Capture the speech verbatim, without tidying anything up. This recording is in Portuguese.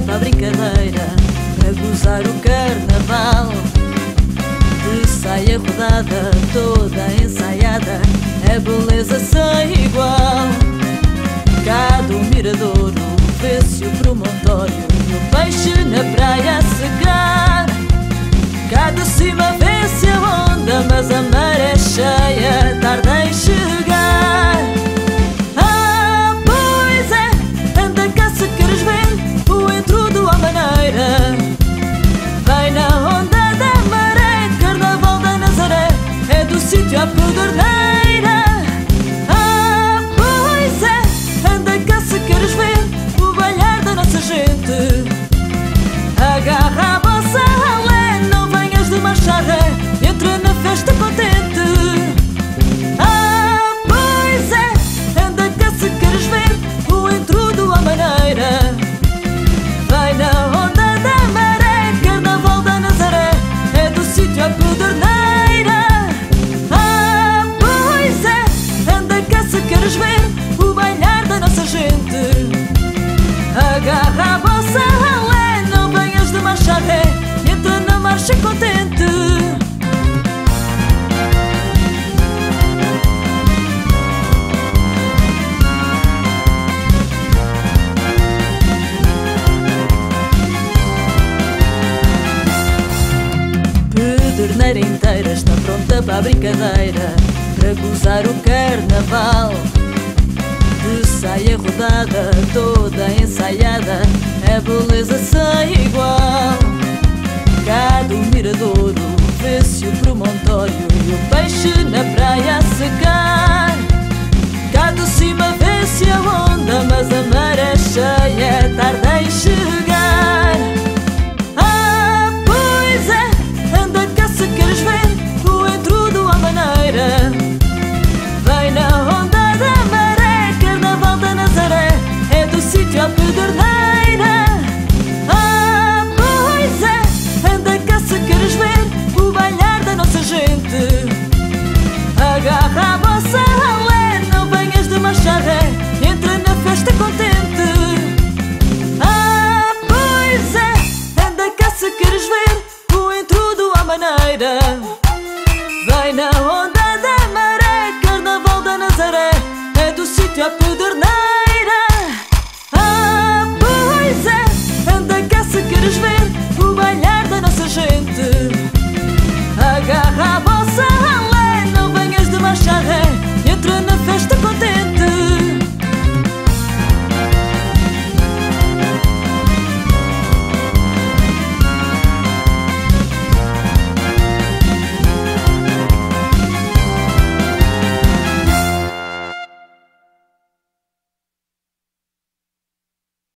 para a brincadeira, para gozar o carnaval. De saia rodada, toda ensaiada, é beleza sem igual. Cá do miradouro, vê-se o promontório e o peixe na praia a secar. Cá de cima vê-se a onda, mas a maré cheia tarda em chegar. Ah, pois é, anda cá se queres ver o intrudo à maneira. Vai na onda da maré, carnaval da Nazaré, é do sítio à Pedorneira. Ah, pois é, anda cá se queres ver o bailar da nossa gente. Agarra a vossa ralé, não venhas de marcha ré, entra na festa contente. Ah, pois é, anda cá se queres ver o intrudo à maneira. Vai na onda da maré, carnaval da Nazaré, é do sítio à Pedorneira. Ah, pois é, anda cá se queres ver o bailar da nossa gente. Agarra a vossa ralé, não venhas de marcha ré, entra na marcha contente. Pedorneira inteira está pronta para a brincadeira, para gozar o carnaval. De saia rodada, toda ensaiada, é beleza sem igual. Cá do miradouro, vê-se o promontório e o peixe na praia a secar. Cá de cima vê-se a onda, mas a maré cheia tarda em chegar. Ah, pois é, anda cá se queres ver o intrudo à maneira. Vai na onda da maré, carnaval da Nazaré, é do sítio à Pedorneira. Ah, pois é, anda cá se queres ver o bailar da nossa gente. Agarra a vossa ralé, não venhas de marcha ré, entra na festa contente. Ah, pois é, anda cá se queres ver o intrudo à maneira. Vai na onda da maré, carnaval da Nazaré, é do sítio à Pedorneira.